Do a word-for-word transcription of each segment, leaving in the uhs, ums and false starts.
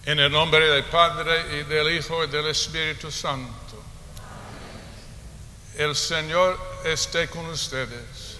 En el nombre del Padre, y del Hijo, y del Espíritu Santo. El Señor esté con ustedes.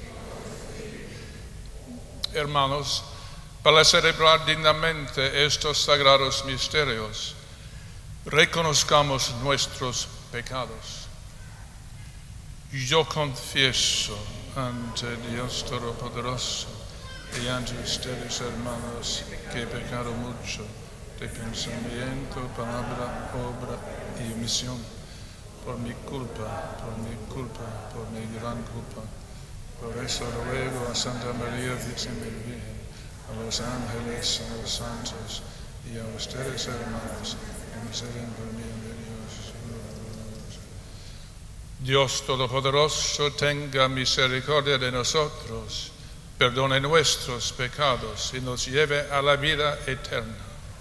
Hermanos, para celebrar dignamente estos sagrados misterios, reconozcamos nuestros pecados. Yo confieso ante Dios Todopoderoso y ante ustedes, hermanos, que he pecado mucho de pensamiento, palabra, obra y omisión, por mi culpa, por mi culpa, por mi gran culpa. Por eso ruego a Santa María Virgen, a los ángeles, a los santos y a ustedes, hermanos, que interceden por mí ante Dios. Dios Todopoderoso tenga misericordia de nosotros, perdone nuestros pecados y nos lleve a la vida eterna.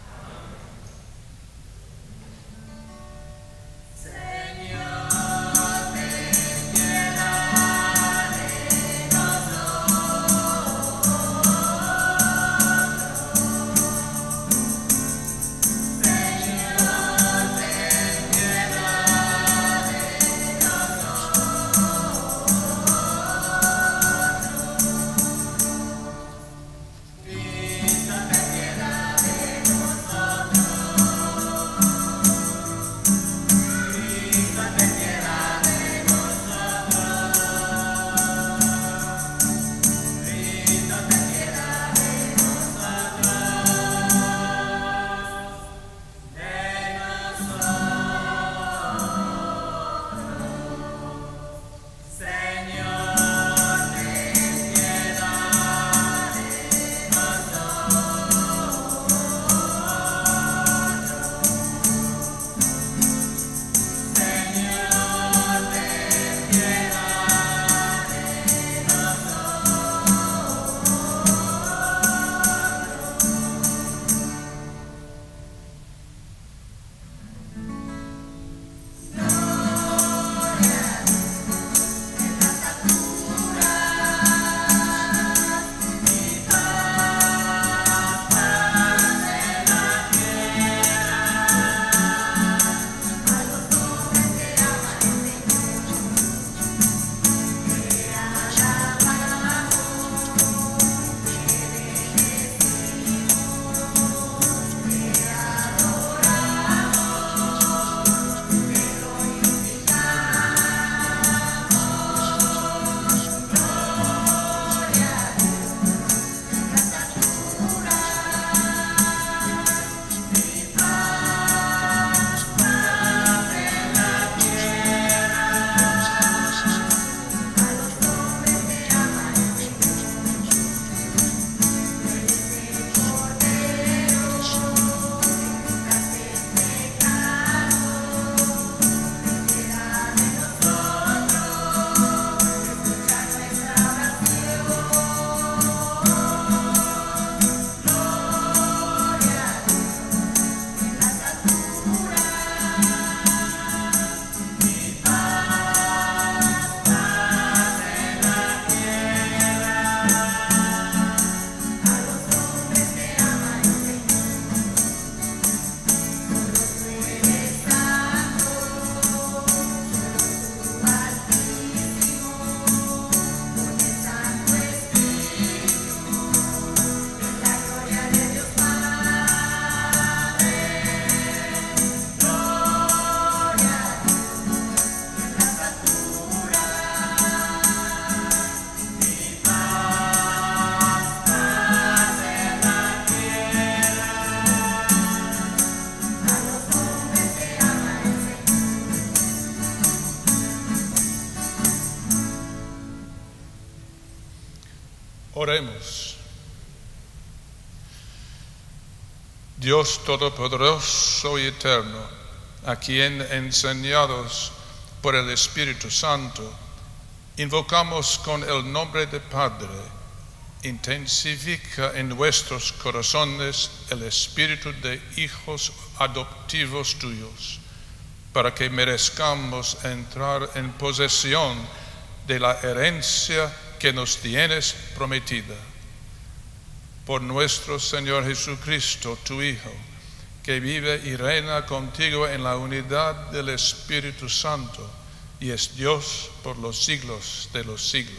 Oremos. Dios Todopoderoso y Eterno, a quien enseñados por el Espíritu Santo, invocamos con el nombre del Padre, intensifica en nuestros corazones el espíritu de hijos adoptivos tuyos, para que merezcamos entrar en posesión de la herencia que nos tienes prometida. Por nuestro Señor Jesucristo, tu Hijo, que vive y reina contigo en la unidad del Espíritu Santo, y es Dios por los siglos de los siglos.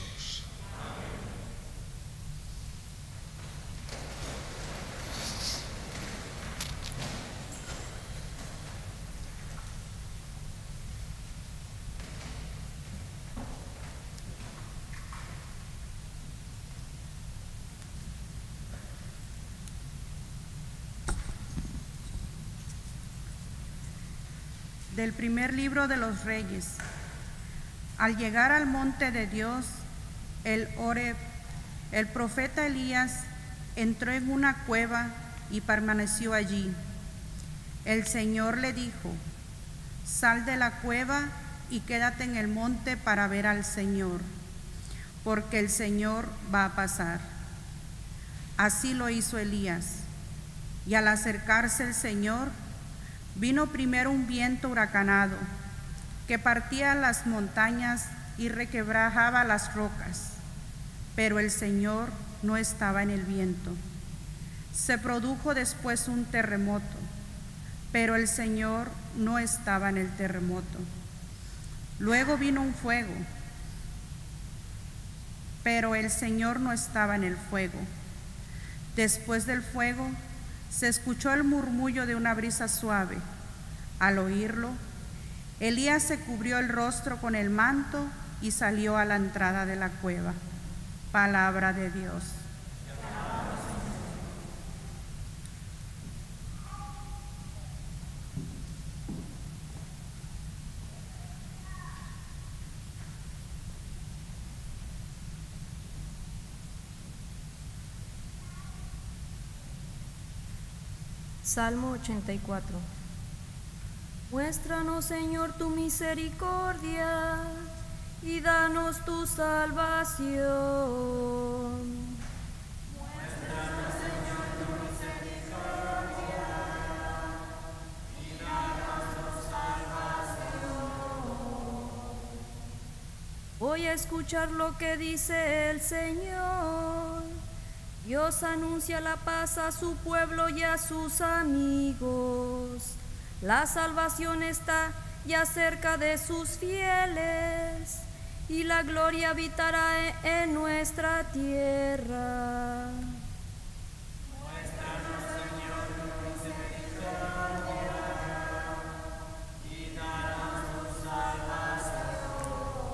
Del primer libro de los Reyes. Al llegar al monte de Dios, el Horeb, el profeta Elías entró en una cueva y permaneció allí. El Señor le dijo: sal de la cueva y quédate en el monte para ver al Señor, porque el Señor va a pasar. Así lo hizo Elías, y al acercarse el Señor, vino primero un viento huracanado que partía las montañas y requebrajaba las rocas, pero el Señor no estaba en el viento. Se produjo después un terremoto, pero el Señor no estaba en el terremoto. Luego vino un fuego, pero el Señor no estaba en el fuego. Después del fuego, se escuchó el murmullo de una brisa suave. Al oírlo, Elías se cubrió el rostro con el manto y salió a la entrada de la cueva. Palabra de Dios. Salmo ochenta y cuatro. Muéstranos, Señor, tu misericordia y danos tu salvación. Muéstranos, Señor, tu misericordia y danos tu salvación. Voy a escuchar lo que dice el Señor. Dios anuncia la paz a su pueblo y a sus amigos. La salvación está ya cerca de sus fieles, y la gloria habitará en nuestra tierra. Muéstranos, Señor, tu misericordia y danos tu salvación.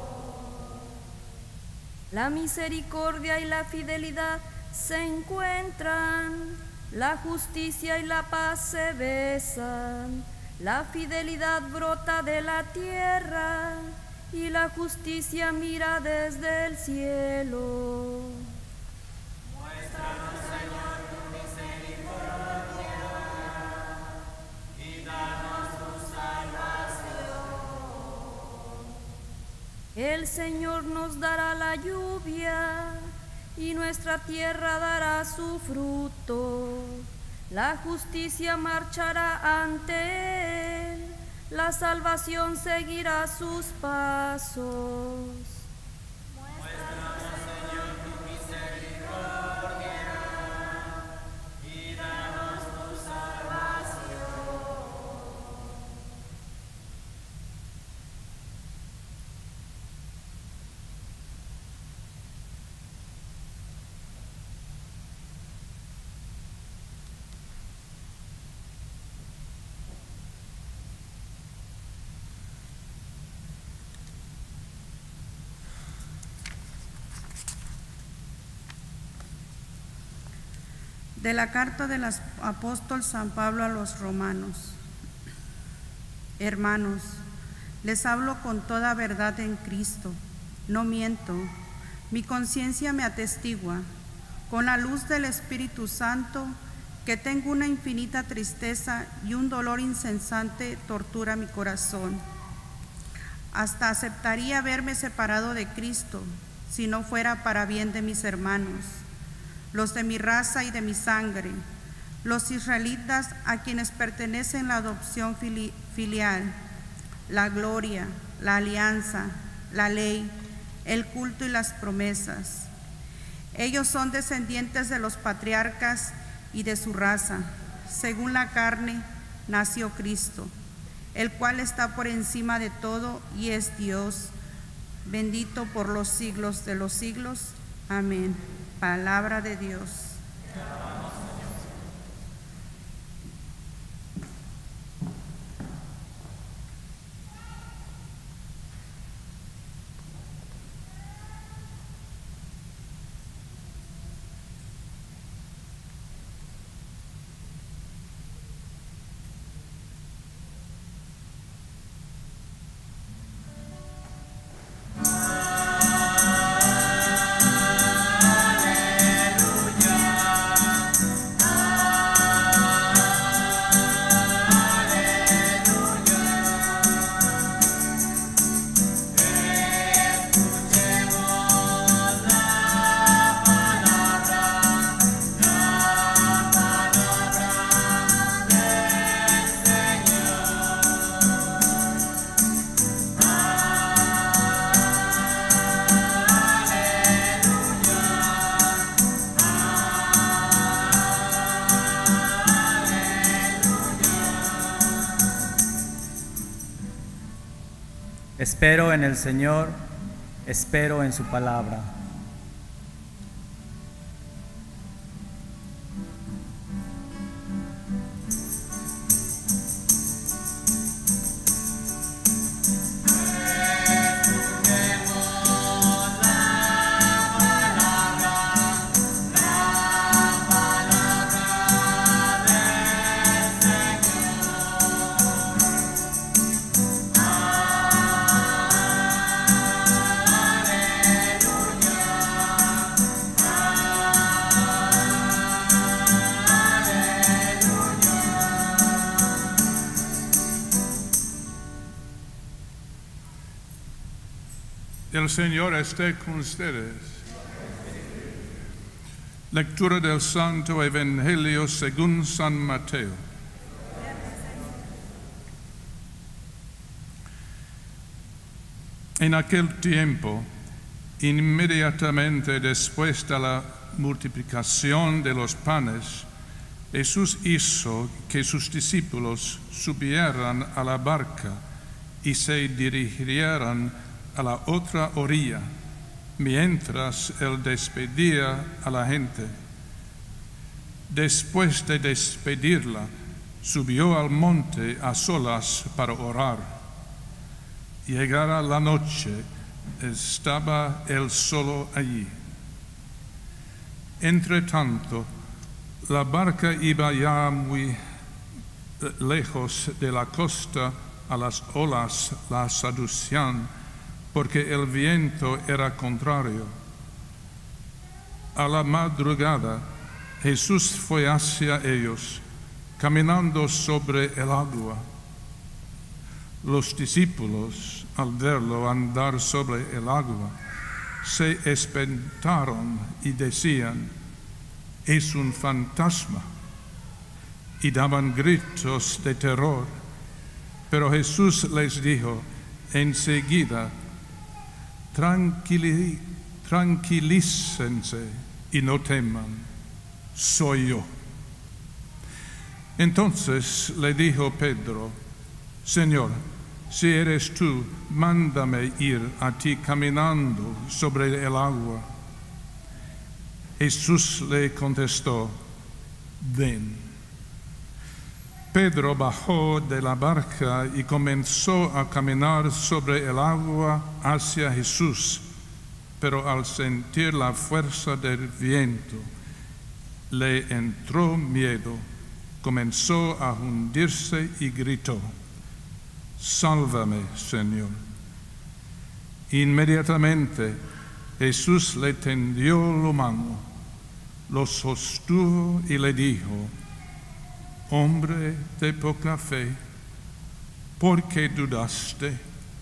La misericordia y la fidelidad se encuentran, la justicia y la paz se besan. La fidelidad brota de la tierra y la justicia mira desde el cielo. Muéstranos, Señor, tu misericordia y danos tu salvación. El Señor nos dará la lluvia y nuestra tierra dará su fruto. La justicia marchará ante él, la salvación seguirá sus pasos. Muéstranos, Señor, tu misericordia y danos tu salvación. De la carta del apóstol San Pablo a los romanos. Hermanos, les hablo con toda verdad en Cristo, no miento. Mi conciencia me atestigua, con la luz del Espíritu Santo, que tengo una infinita tristeza y un dolor incesante tortura mi corazón. Hasta aceptaría verme separado de Cristo, si no fuera para bien de mis hermanos, los de mi raza y de mi sangre, los israelitas a quienes pertenecen la adopción fili filial, la gloria, la alianza, la ley, el culto y las promesas. Ellos son descendientes de los patriarcas y de su raza, según la carne, nació Cristo, el cual está por encima de todo y es Dios, bendito por los siglos de los siglos. Amén. Palabra de Dios. Espero en el Señor, espero en su palabra. El Señor esté con ustedes. Lectura del Santo Evangelio según San Mateo. En aquel tiempo, inmediatamente después de la multiplicación de los panes, Jesús hizo que sus discípulos subieran a la barca y se dirigieran a la otra orilla, mientras él despedía a la gente. Después de despedirla, subió al monte a solas para orar. Llegada la noche, estaba él solo allí. Entre tanto, la barca iba ya muy lejos de la costa, a las olas la seducían, porque el viento era contrario. A la madrugada, Jesús fue hacia ellos, caminando sobre el agua. Los discípulos, al verlo andar sobre el agua, se espantaron y decían: «Es un fantasma», y daban gritos de terror. Pero Jesús les dijo enseguida: Tranquili, tranquilícense y no teman, soy yo. Entonces le dijo Pedro: Señor, si eres tú, mándame ir a ti caminando sobre el agua. Jesús le contestó: ven. Pedro bajó de la barca y comenzó a caminar sobre el agua hacia Jesús, pero al sentir la fuerza del viento, le entró miedo, comenzó a hundirse y gritó: «Sálvame, Señor». Inmediatamente Jesús le tendió la mano, lo sostuvo y le dijo: «Hombre de poca fe, ¿por qué dudaste?».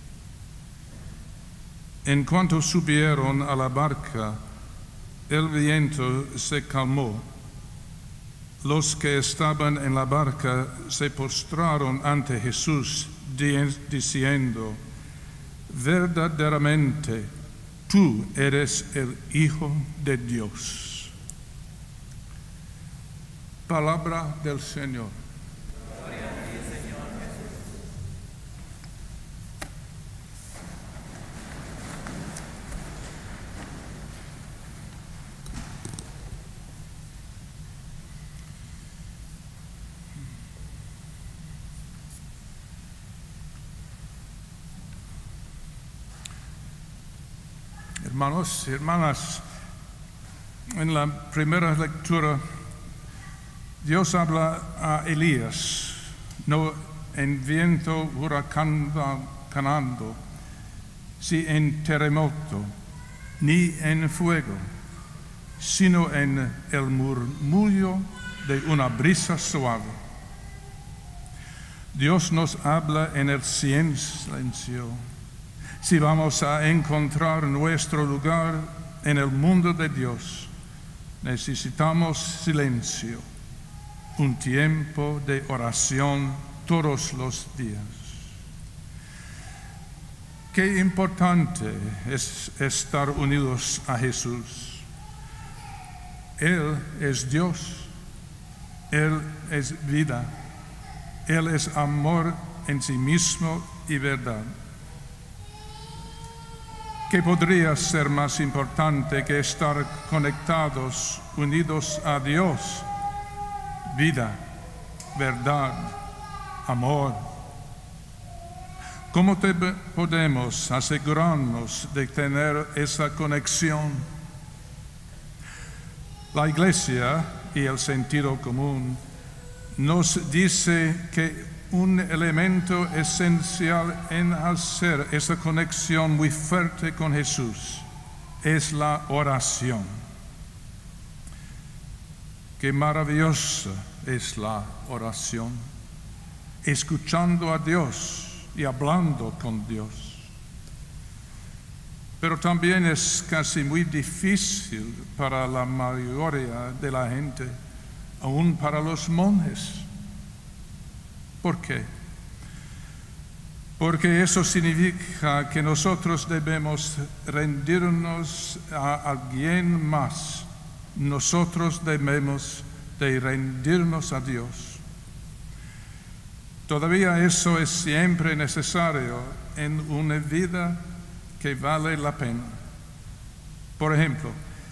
En cuanto subieron a la barca, el viento se calmó. Los que estaban en la barca se postraron ante Jesús, diciendo: «Verdaderamente, tú eres el Hijo de Dios». Palabra del Señor. Gloria a ti, Hermanos y hermanas, en la primera lectura, Dios habla a Elías, no en viento huracanando, si en terremoto, ni en fuego, sino en el murmullo de una brisa suave. Dios nos habla en el silencio. Si vamos a encontrar nuestro lugar en el mundo de Dios, necesitamos silencio, un tiempo de oración todos los días. Qué importante es estar unidos a Jesús. Él es Dios, Él es vida, Él es amor en sí mismo y verdad. ¿Qué podría ser más importante que estar conectados, unidos a Dios? Vida, verdad, amor. ¿Cómo te podemos asegurarnos de tener esa conexión? La Iglesia y el sentido común nos dice que un elemento esencial en hacer esa conexión muy fuerte con Jesús es la oración. Qué maravillosa es la oración, escuchando a Dios y hablando con Dios. Pero también es casi muy difícil para la mayoría de la gente, aún para los monjes. ¿Por qué? Porque eso significa que nosotros debemos rendirnos a alguien más. Nosotros debemos de rendirnos a Dios. Todavía eso es siempre necesario en una vida que vale la pena. Por ejemplo,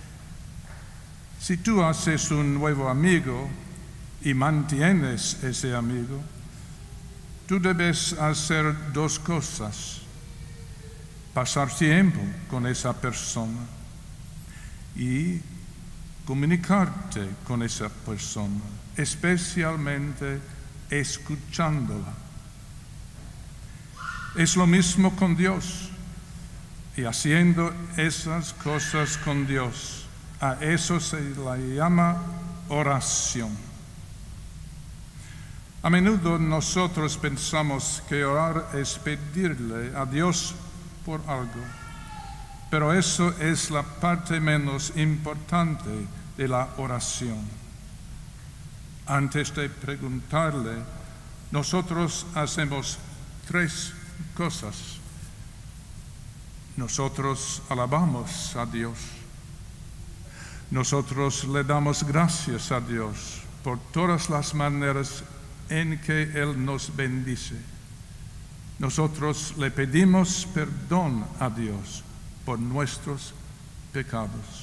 si tú haces un nuevo amigo y mantienes ese amigo, tú debes hacer dos cosas: pasar tiempo con esa persona y comunicarte con esa persona, especialmente escuchándola. Es lo mismo con Dios, y haciendo esas cosas con Dios, a eso se le llama oración. A menudo nosotros pensamos que orar es pedirle a Dios por algo, pero eso es la parte menos importante de la oración. Antes de preguntarle, nosotros hacemos tres cosas. Nosotros alabamos a Dios. Nosotros le damos gracias a Dios por todas las maneras en que Él nos bendice. Nosotros le pedimos perdón a Dios por nuestros pecados.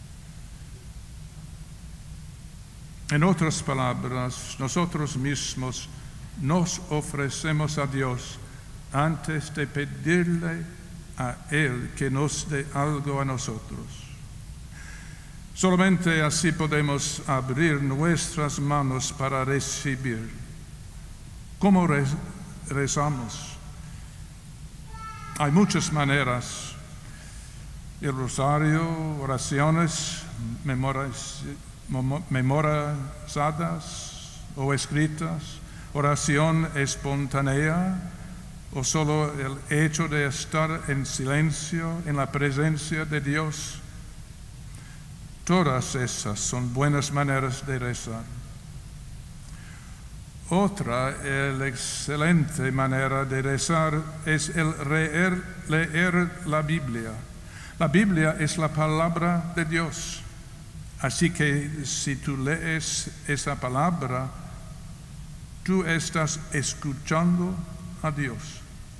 En otras palabras, nosotros mismos nos ofrecemos a Dios antes de pedirle a Él que nos dé algo a nosotros. Solamente así podemos abrir nuestras manos para recibir. ¿Cómo rezamos? Hay muchas maneras. El rosario, oraciones memorizadas o escritas, oración espontánea, o solo el hecho de estar en silencio en la presencia de Dios. Todas esas son buenas maneras de rezar. Otra, la excelente manera de rezar es el leer, leer la Biblia. La Biblia es la palabra de Dios. Así que si tú lees esa palabra, tú estás escuchando a Dios.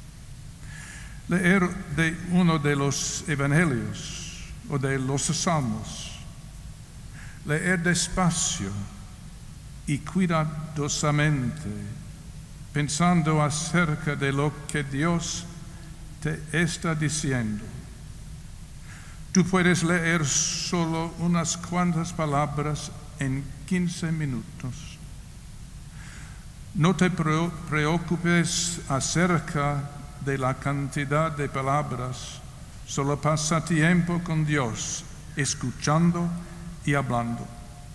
Leer de uno de los evangelios o de los salmos. Leer despacio y cuidadosamente, pensando acerca de lo que Dios te está diciendo. Tú puedes leer solo unas cuantas palabras en quince minutos. No te preocupes acerca de la cantidad de palabras, solo pasa tiempo con Dios, escuchando y hablando.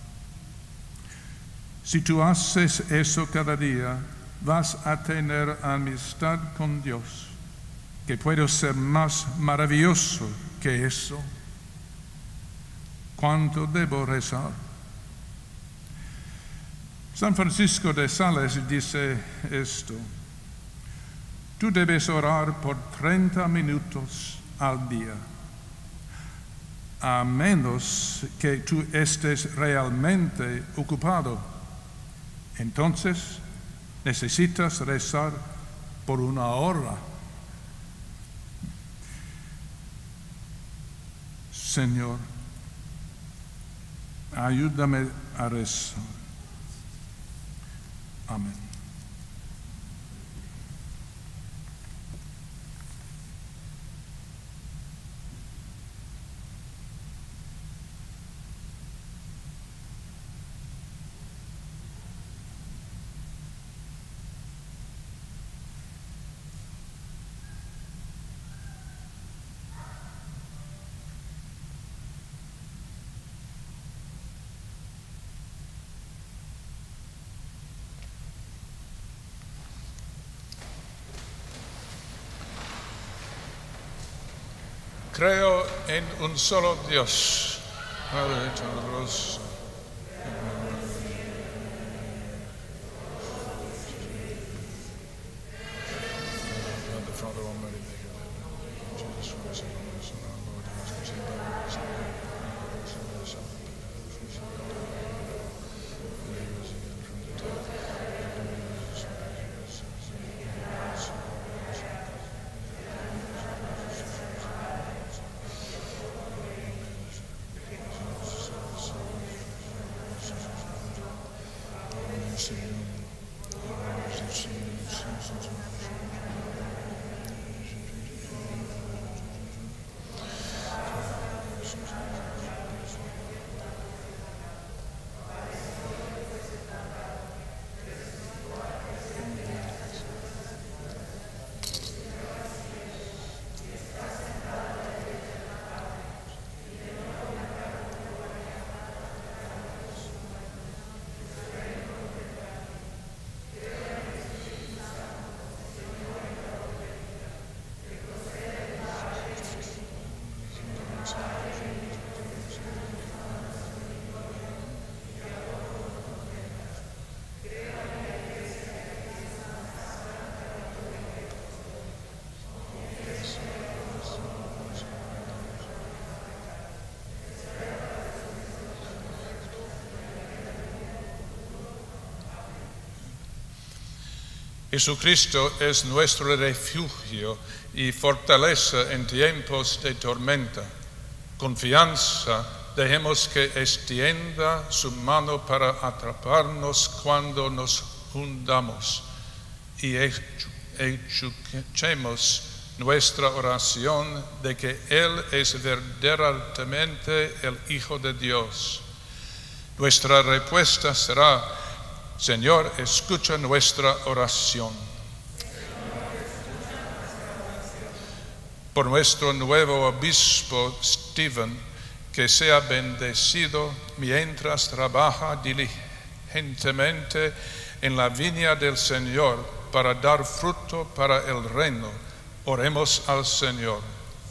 Si tú haces eso cada día, vas a tener amistad con Dios, que puede ser más maravilloso que eso. ¿Cuánto debo rezar? San Francisco de Sales dice esto: tú debes orar por treinta minutos al día, a menos que tú estés realmente ocupado. Entonces, necesitas rezar por una hora. Señor, ayúdame a rezar. Amén. Creo en un solo Dios, Padre Todopoderoso. Jesucristo es nuestro refugio y fortaleza en tiempos de tormenta. Confianza, dejemos que extienda su mano para atraparnos cuando nos hundamos y escuchemos nuestra oración de que Él es verdaderamente el Hijo de Dios. Nuestra respuesta será: Señor, escucha nuestra oración. Por nuestro nuevo obispo Stephen, que sea bendecido mientras trabaja diligentemente en la viña del Señor para dar fruto para el reino. Oremos al Señor.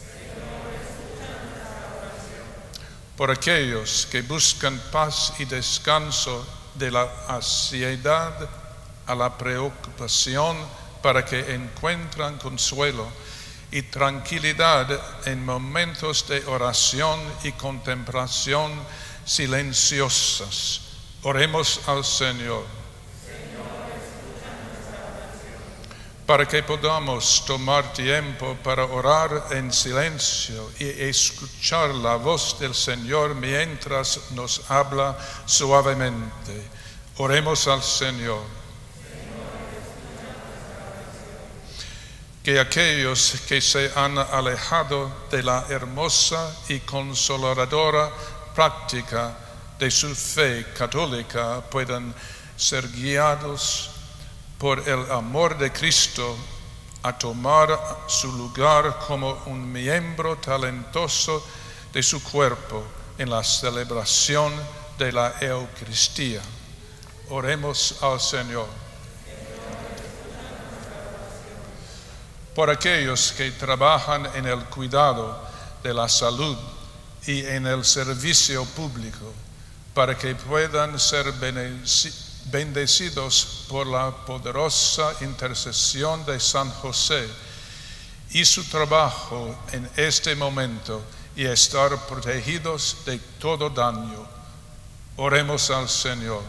Por aquellos que buscan paz y descanso, de la ansiedad a la preocupación, para que encuentran consuelo y tranquilidad en momentos de oración y contemplación silenciosas. Oremos al Señor. Para que podamos tomar tiempo para orar en silencio y escuchar la voz del Señor mientras nos habla suavemente. Oremos al Señor. que aquellos que se han alejado de la hermosa y consoladora práctica de su fe católica puedan ser guiados por el amor de Cristo a tomar su lugar como un miembro talentoso de su cuerpo en la celebración de la Eucaristía. Oremos al Señor. Por aquellos que trabajan en el cuidado de la salud y en el servicio público, para que puedan ser bendecidos por la poderosa intercesión de San José y su trabajo en este momento y estar protegidos de todo daño. Oremos al Señor.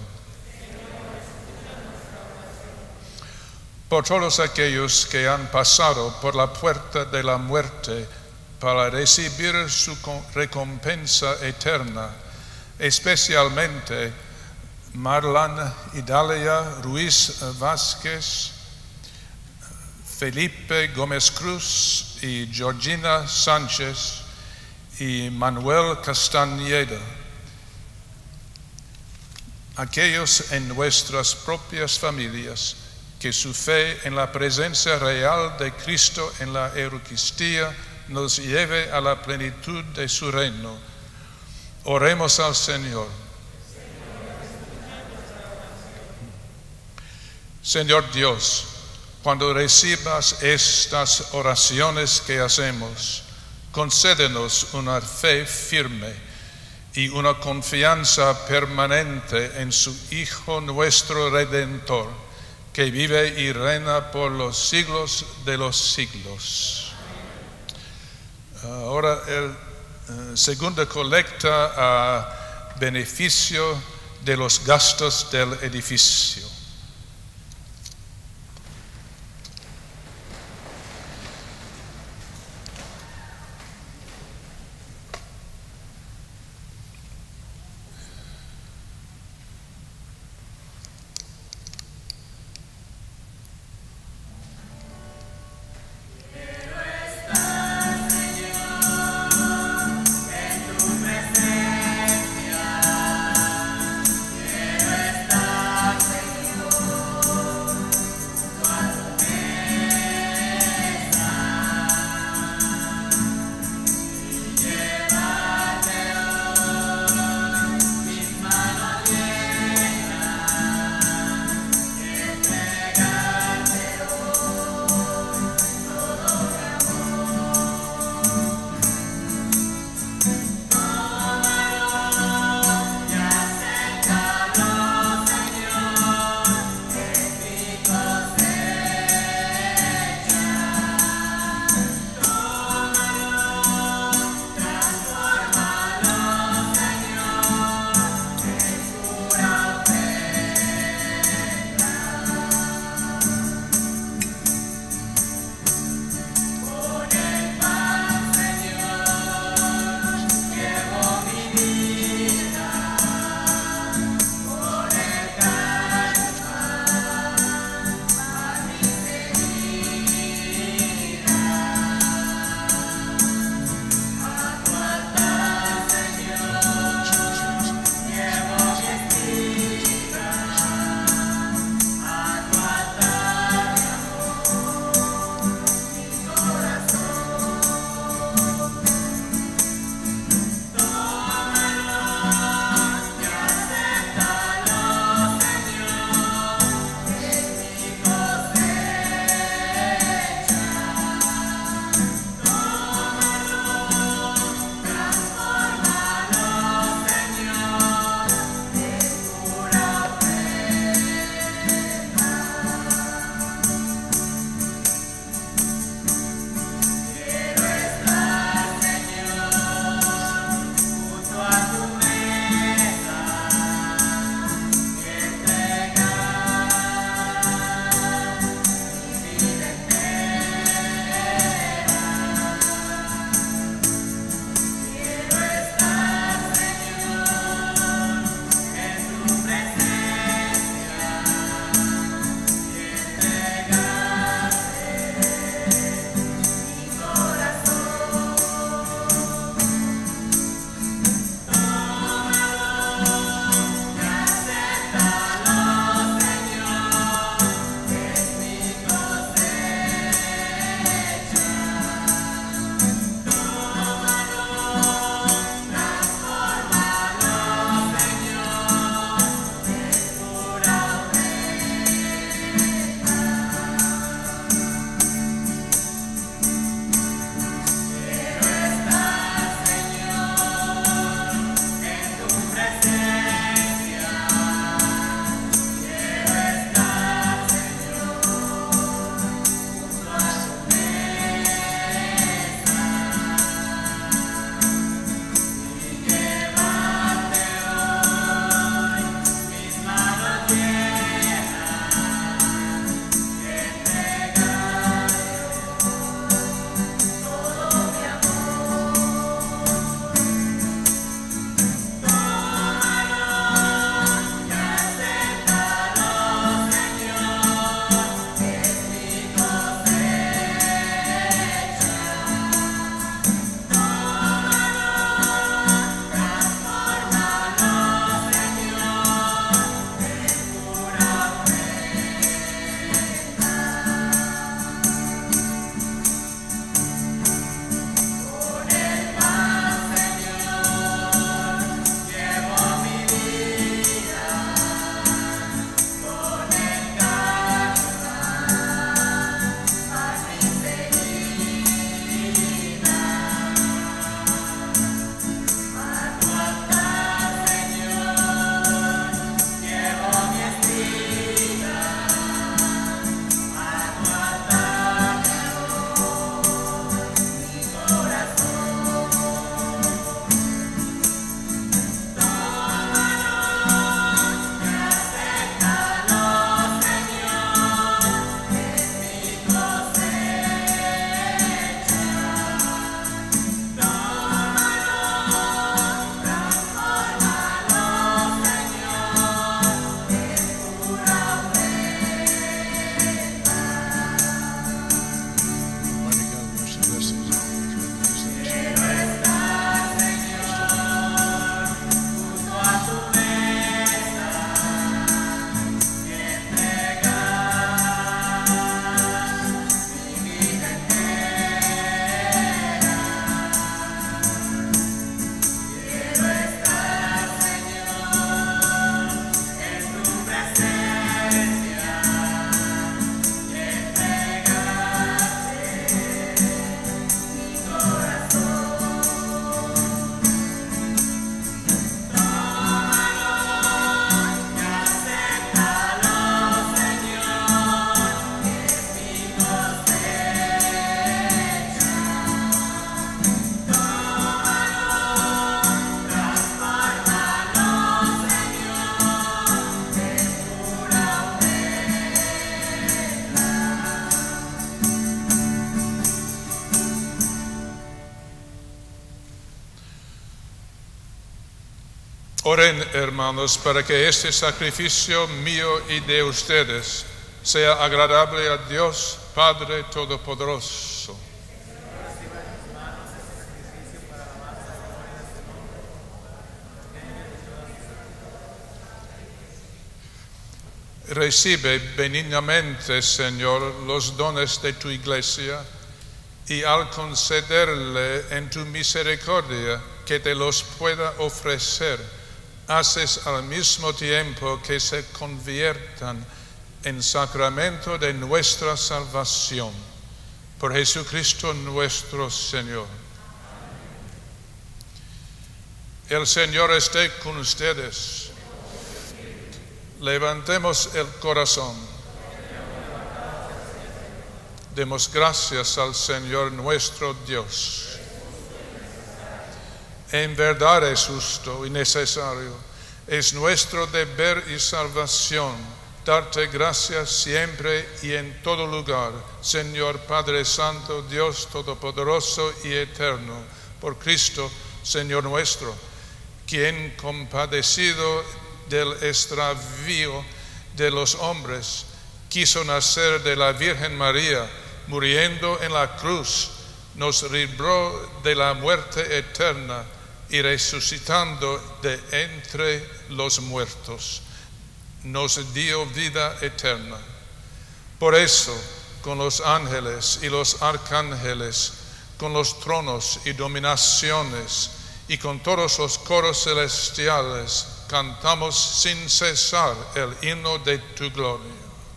Por todos aquellos que han pasado por la puerta de la muerte para recibir su recompensa eterna, especialmente Marlan Idalia Ruiz Vázquez, Felipe Gómez Cruz y Georgina Sánchez y Manuel Castañeda. Aquellos en nuestras propias familias que su fe en la presencia real de Cristo en la Eucaristía nos lleve a la plenitud de su reino. Oremos al Señor. Señor Dios, cuando recibas estas oraciones que hacemos, concédenos una fe firme y una confianza permanente en su Hijo nuestro Redentor, que vive y reina por los siglos de los siglos. Ahora el uh, segunda colecta a beneficio de los gastos del edificio. Quiero estar, Señor, Oren, hermanos, para que este sacrificio mío y de ustedes sea agradable a Dios Padre Todopoderoso. Recibe benignamente, Señor, los dones de tu iglesia, y al concederle en tu misericordia que te los pueda ofrecer, haces al mismo tiempo que se conviertan en sacramento de nuestra salvación. Por Jesucristo nuestro Señor. El Señor esté con ustedes. Levantemos el corazón. Demos gracias al Señor nuestro Dios. En verdad es justo y necesario, es nuestro deber y salvación darte gracias siempre y en todo lugar, Señor Padre Santo, Dios Todopoderoso y Eterno, por Cristo, Señor nuestro, quien compadecido del extravío de los hombres, quiso nacer de la Virgen María, muriendo en la cruz, nos libró de la muerte eterna y resucitando de entre los muertos, nos dio vida eterna. Por eso, con los ángeles y los arcángeles, con los tronos y dominaciones y con todos los coros celestiales, cantamos sin cesar el himno de tu gloria.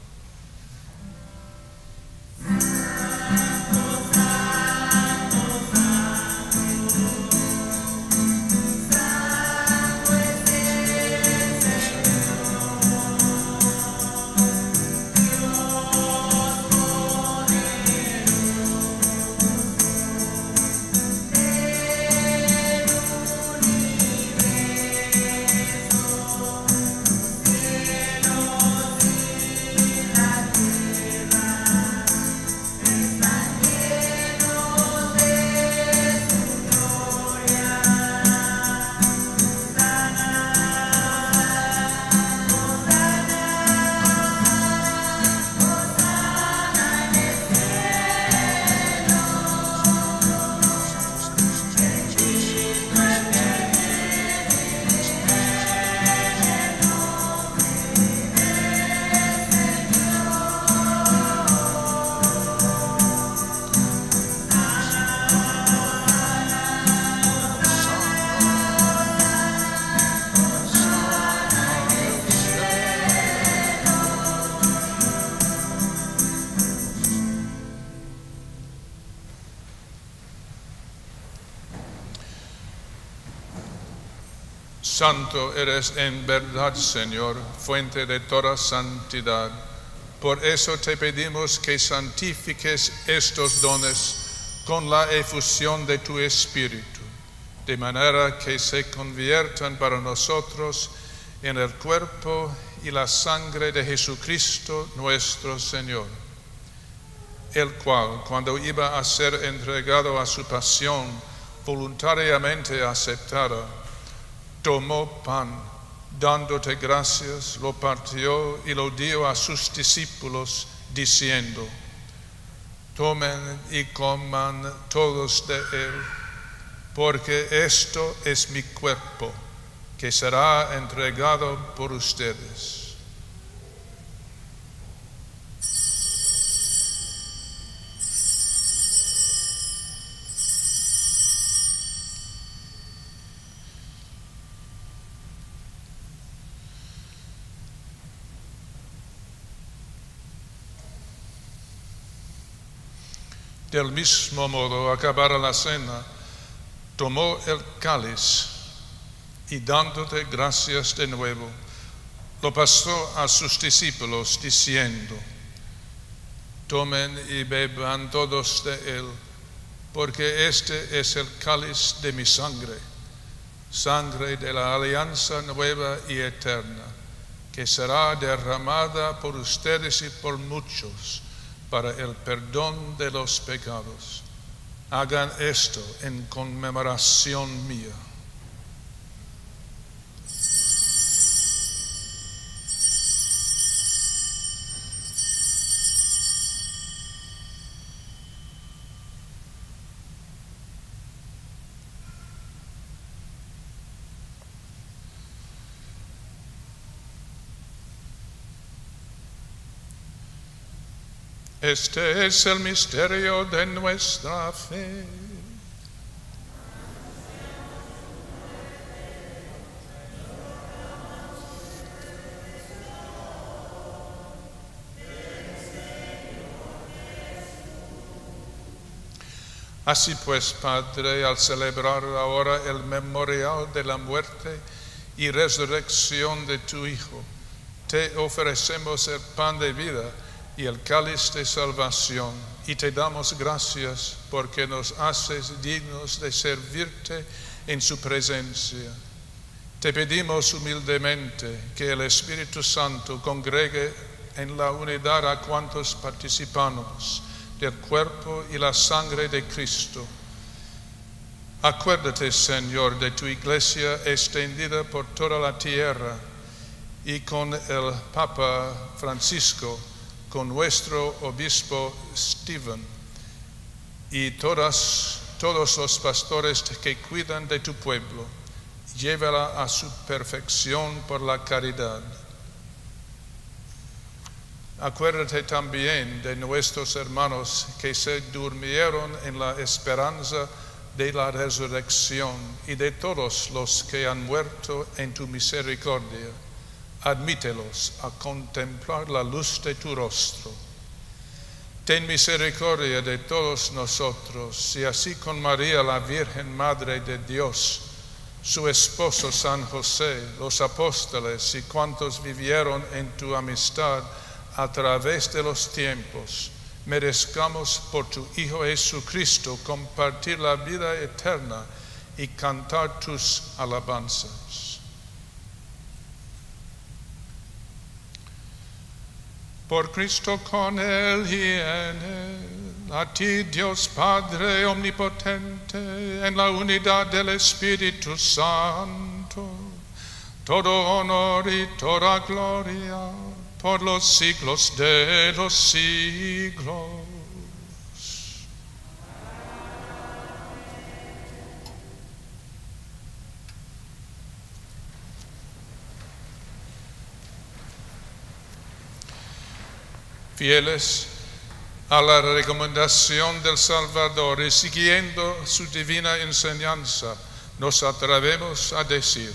Santo eres en verdad, Señor, fuente de toda santidad. Por eso te pedimos que santifiques estos dones con la efusión de tu Espíritu, de manera que se conviertan para nosotros en el cuerpo y la sangre de Jesucristo nuestro Señor, el cual, cuando iba a ser entregado a su pasión voluntariamente aceptada, tomó pan, dándote gracias, lo partió y lo dio a sus discípulos, diciendo: tomen y coman todos de él, porque esto es mi cuerpo, que será entregado por ustedes. Del mismo modo, acabada la cena, tomó el cáliz y dándote gracias de nuevo, lo pasó a sus discípulos diciendo: tomen y beban todos de él, porque este es el cáliz de mi sangre, sangre de la alianza nueva y eterna, que será derramada por ustedes y por muchos para el perdón de los pecados. Hagan esto en conmemoración mía. Este es el misterio de nuestra fe. Así pues, Padre, al celebrar ahora el memorial de la muerte y resurrección de tu Hijo, te ofrecemos el pan de vida y el cáliz de salvación, y te damos gracias porque nos haces dignos de servirte en su presencia. Te pedimos humildemente que el Espíritu Santo congregue en la unidad a cuantos participamos del cuerpo y la sangre de Cristo. Acuérdate, Señor, de tu iglesia extendida por toda la tierra y con el Papa Francisco, con nuestro obispo Stephen y todas, todos los pastores que cuidan de tu pueblo. Llévala a su perfección por la caridad. Acuérdate también de nuestros hermanos que se durmieron en la esperanza de la resurrección y de todos los que han muerto en tu misericordia. Admítelos a contemplar la luz de tu rostro. Ten misericordia de todos nosotros, y así con María, la Virgen Madre de Dios, su esposo San José, los apóstoles y cuantos vivieron en tu amistad a través de los tiempos, merezcamos por tu Hijo Jesucristo compartir la vida eterna y cantar tus alabanzas. Por Cristo, con Él y en Él, a ti, Dios Padre omnipotente, en la unidad del Espíritu Santo, todo honor y toda gloria por los siglos de los siglos. Fieles a la recomendación del Salvador y siguiendo su divina enseñanza, nos atrevemos a decir: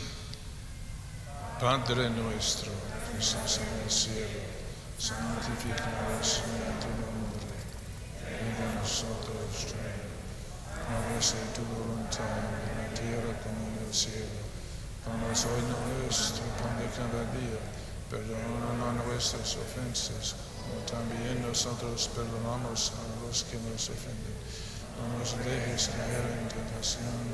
Padre nuestro, que estás en el cielo, santificado sea tu nombre. Venga a nosotros tu reino. Hágase tu voluntad en la tierra como en el cielo. Danos hoy nuestro pan de cada día. Perdona nuestras ofensas, como también nosotros perdonamos a los que nos ofenden. No nos dejes caer en tentación.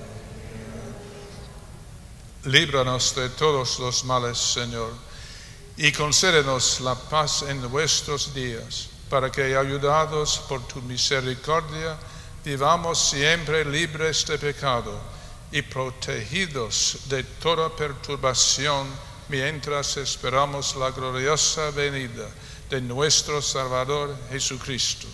Líbranos de todos los males, Señor, y concédenos la paz en nuestros días, para que, ayudados por tu misericordia, vivamos siempre libres de pecado y protegidos de toda perturbación, mientras esperamos la gloriosa venida de nuestro Salvador Jesucristo.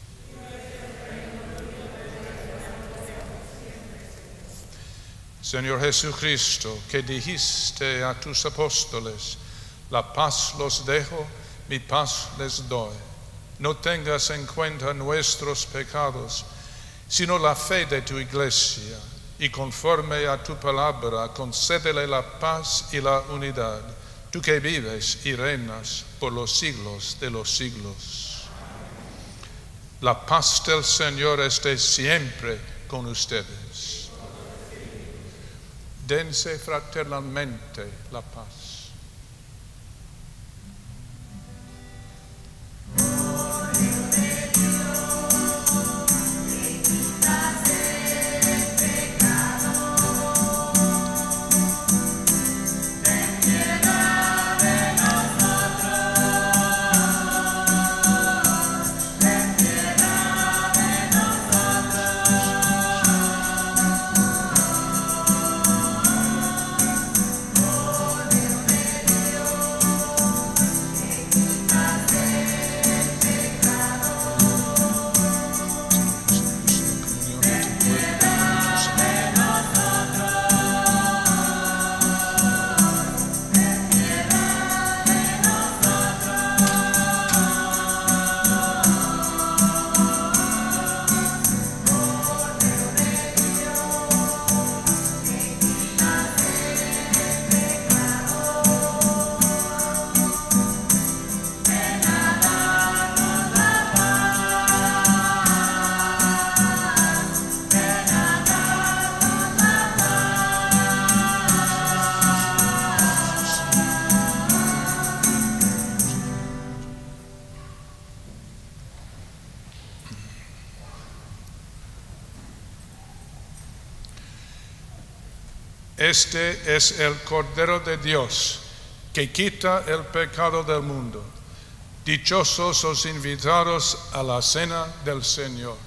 Señor Jesucristo, que dijiste a tus apóstoles: la paz los dejo, mi paz les doy. No tengas en cuenta nuestros pecados, sino la fe de tu iglesia, y conforme a tu palabra, concédele la paz y la unidad, tú que vives y reinas por los siglos de los siglos. La paz del Señor esté siempre con ustedes. Dense fraternalmente la paz. Por Este es el Cordero de Dios, que quita el pecado del mundo. Dichosos los invitados a la cena del Señor.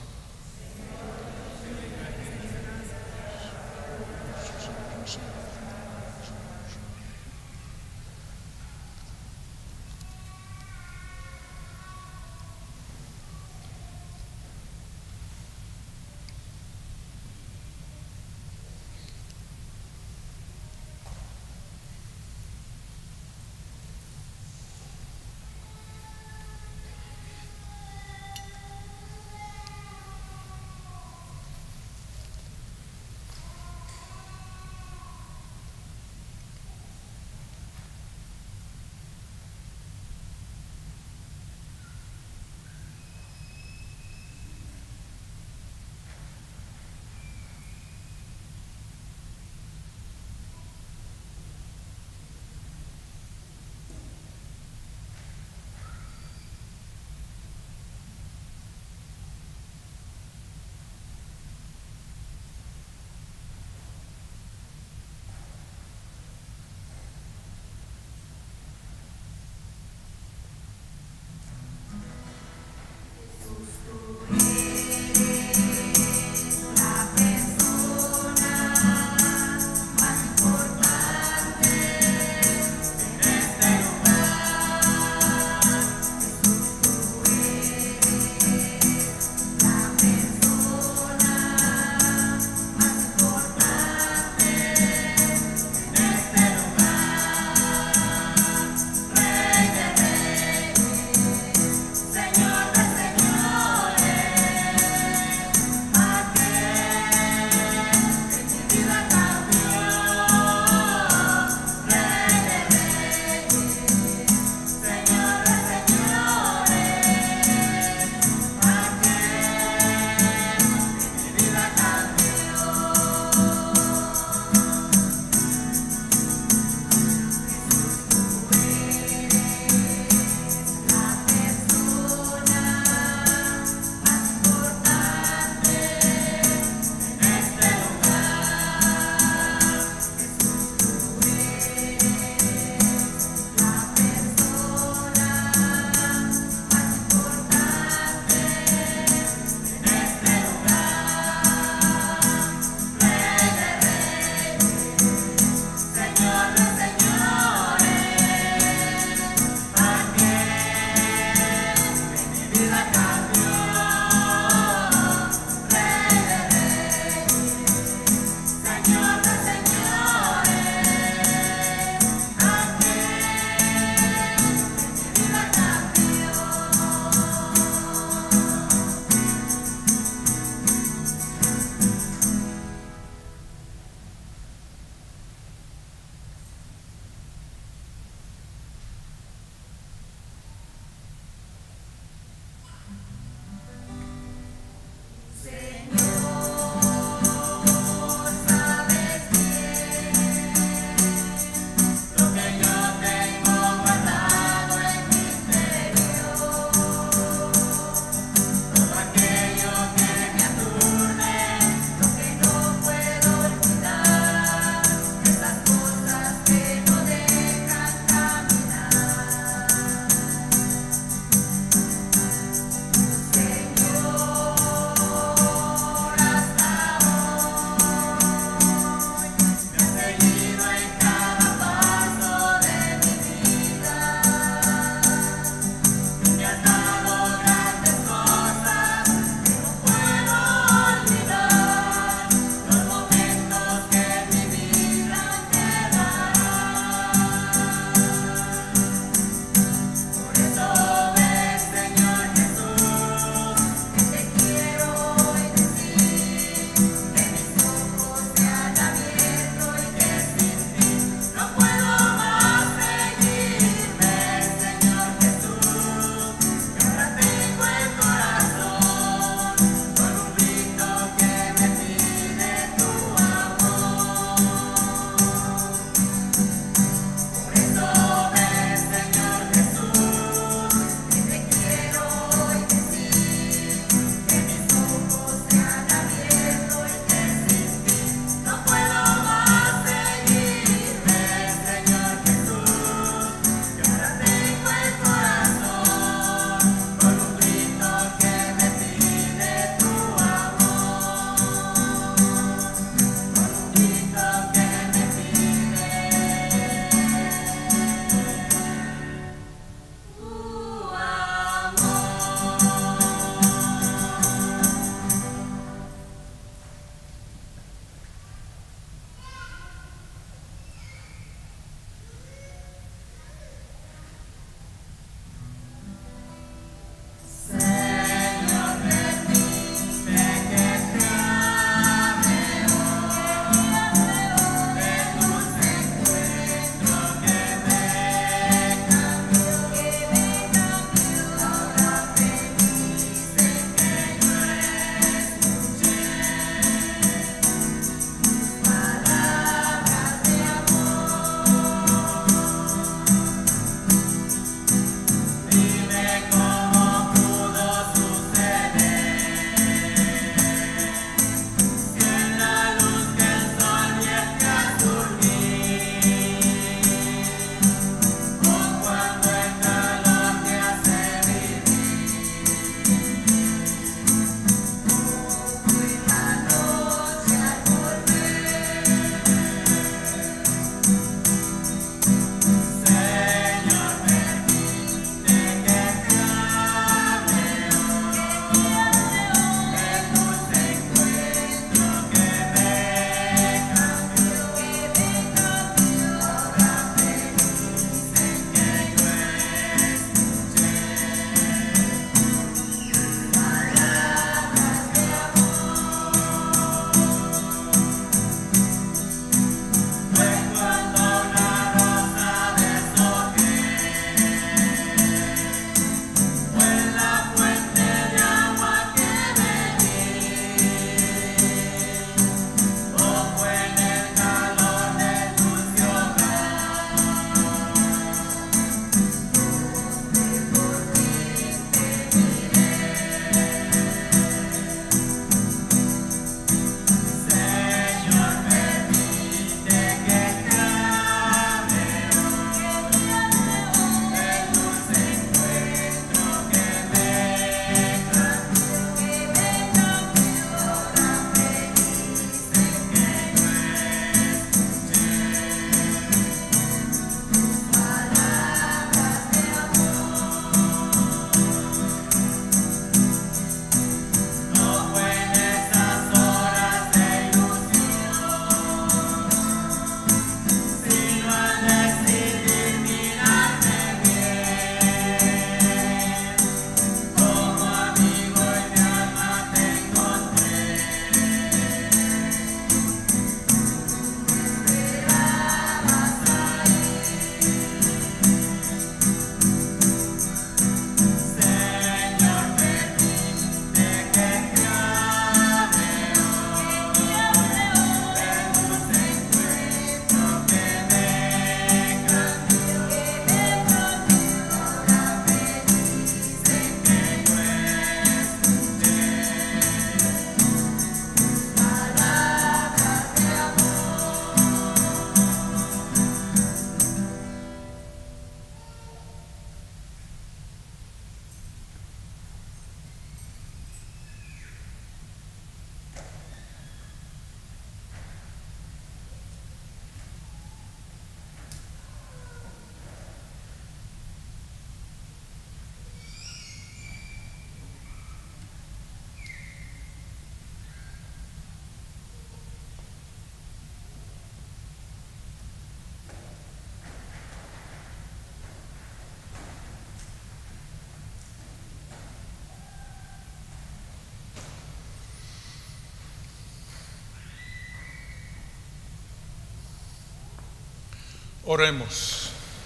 Oremos.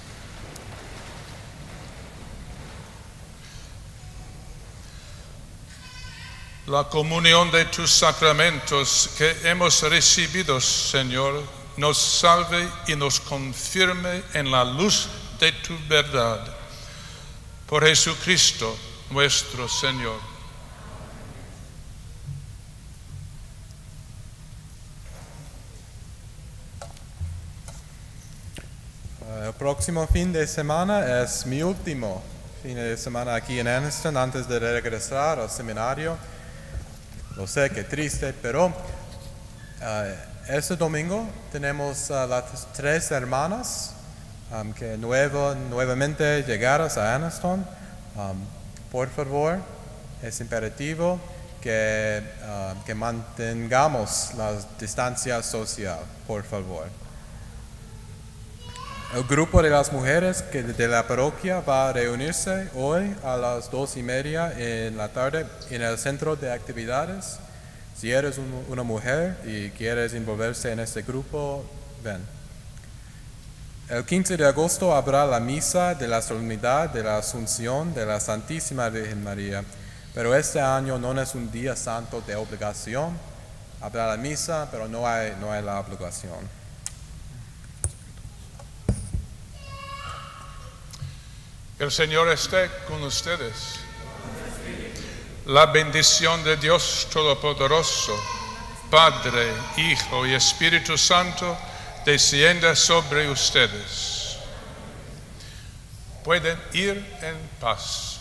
La comunión de tus sacramentos que hemos recibido, Señor, nos salve y nos confirme en la luz de tu verdad. Por Jesucristo, nuestro Señor. El próximo fin de semana es mi último fin de semana aquí en Anniston antes de regresar al seminario. Lo sé, que triste, pero uh, este domingo tenemos uh, las tres hermanas um, que nuevo, nuevamente llegaron a Anniston. Um, por favor, es imperativo que, uh, que mantengamos la distancia social, por favor. El grupo de las mujeres que de la parroquia va a reunirse hoy a las dos y media en la tarde en el centro de actividades. Si eres un, una mujer y quieres envolverse en este grupo, ven. El quince de agosto habrá la misa de la solemnidad de la Asunción de la Santísima Virgen María, pero este año no es un día santo de obligación. Habrá la misa, pero no hay, no hay la obligación. El Señor esté con ustedes. La bendición de Dios Todopoderoso, Padre, Hijo y Espíritu Santo, descienda sobre ustedes. Pueden ir en paz.